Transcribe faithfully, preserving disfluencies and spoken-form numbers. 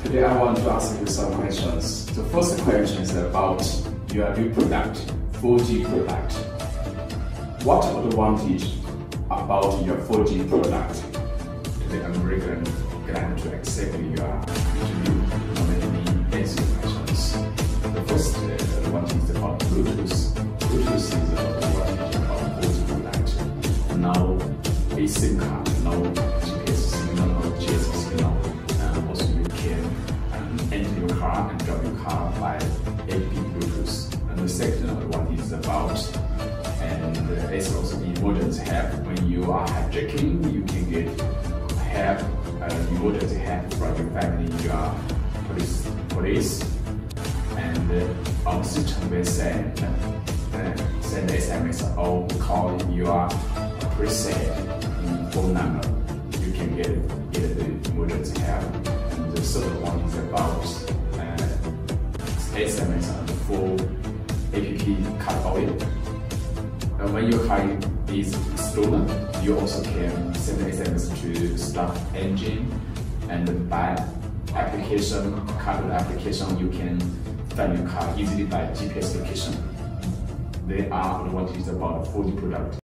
Today I want to ask you some questions. The first question is about your new product, four G product. What advantage about your four G product the American glad to accept your interview? Many answer questions. The first uh, advantage is about Bluetooth. Bluetooth is the advantage about four G product. Now a SIM card, now G P S signal or G S M signal. And also you can um, enter your car and drive your car by A P Bluetooth. And the second advantage is about and uh, it's also emergency help. When you are hijacking, you can get help, uh, emergency help from your family, your police, police. And uh, opposite will send, uh, send S M S or call your preset phone number. You can get, get the emergency help. And the third one is about uh, S M S on the full app cut oil. Uh, when your car is stolen, you also can send S M S to start engine, and by application, CardDot application, you can find your car easily by G P S location. There are advantages about four G product.